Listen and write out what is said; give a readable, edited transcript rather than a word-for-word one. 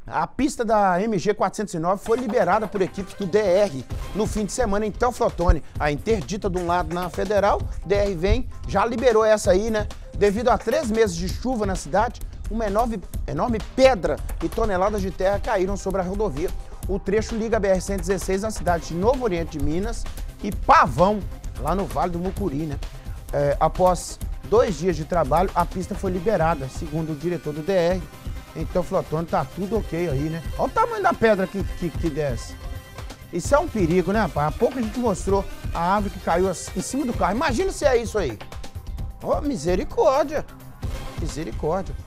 A pista da MG 409 foi liberada por equipes do DR no fim de semana em Teoflotone. A interdita de um lado na Federal, DR vem, já liberou essa aí, né? Devido a 3 meses de chuva na cidade, uma enorme pedra e toneladas de terra caíram sobre a rodovia. O trecho liga a BR-116 na cidade de Novo Oriente de Minas e Pavão, lá no Vale do Mucuri, né? Após 2 dias de trabalho, a pista foi liberada, segundo o diretor do DR. Então, Flotone, tá tudo ok aí, né? Olha o tamanho da pedra que desce. Isso é um perigo, né, rapaz? Há pouco a gente mostrou a árvore que caiu em cima do carro. Imagina se é isso aí. Ó, misericórdia. Misericórdia.